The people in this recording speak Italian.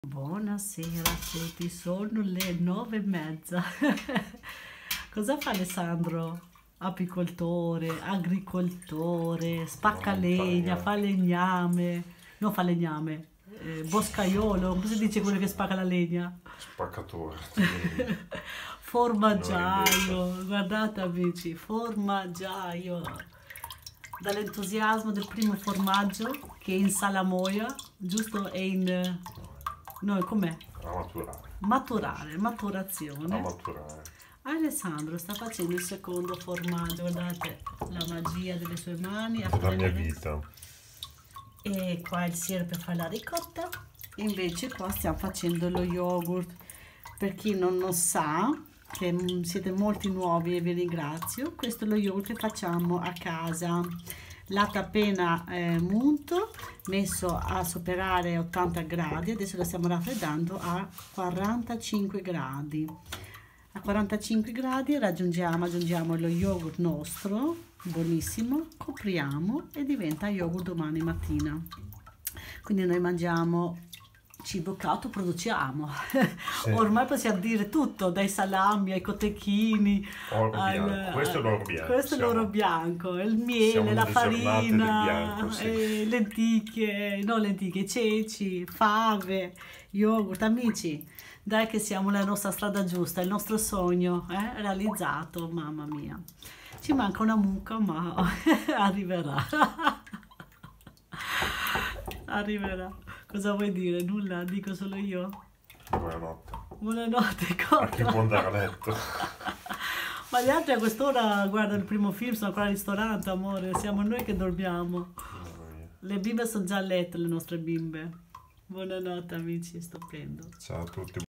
Buonasera a tutti, sono le 9:30. Cosa fa Alessandro? Apicoltore, agricoltore, spacca legna, fa legname, no fa legname, boscaiolo, come si dice quello che spacca la legna? Spaccatore. Formaggio, guardate amici, formaggio. Dall'entusiasmo del primo formaggio che è in salamoia, giusto? È in... no, com'è? A maturare. Maturazione. A maturare. Alessandro sta facendo il secondo formaggio, guardate la magia delle sue mani. Della mia vita. E qua il siero per fare la ricotta. Invece qua stiamo facendo lo yogurt. Per chi non lo sa, che siete molti nuovi e vi ringrazio, questo è lo yogurt che facciamo a casa. Latte appena munto, messo a superare 80 gradi, adesso lo stiamo raffreddando a 45 gradi. A 45 gradi aggiungiamo lo yogurt nostro, buonissimo, copriamo e diventa yogurt domani mattina. Quindi noi mangiamo cibo che autoproduciamo. Sì. Ormai possiamo dire tutto, dai salami ai cotechini. Questo è l'oro bianco. Questo è l'oro bianco, il miele, la farina, bianco, sì. lenticchie, ceci, fave, yogurt. Amici, dai che siamo nella nostra strada giusta, il nostro sogno realizzato, mamma mia. Ci manca una mucca, ma arriverà. Arriverà. Cosa vuoi dire? Nulla, dico solo io. Buonanotte. Buonanotte, a chi può andare a letto. Ma gli altri a quest'ora guardano il primo film, sono ancora al ristorante, amore, siamo noi che dormiamo. Le bimbe sono già a letto, le nostre bimbe. Buonanotte amici, stupendo. Ciao a tutti.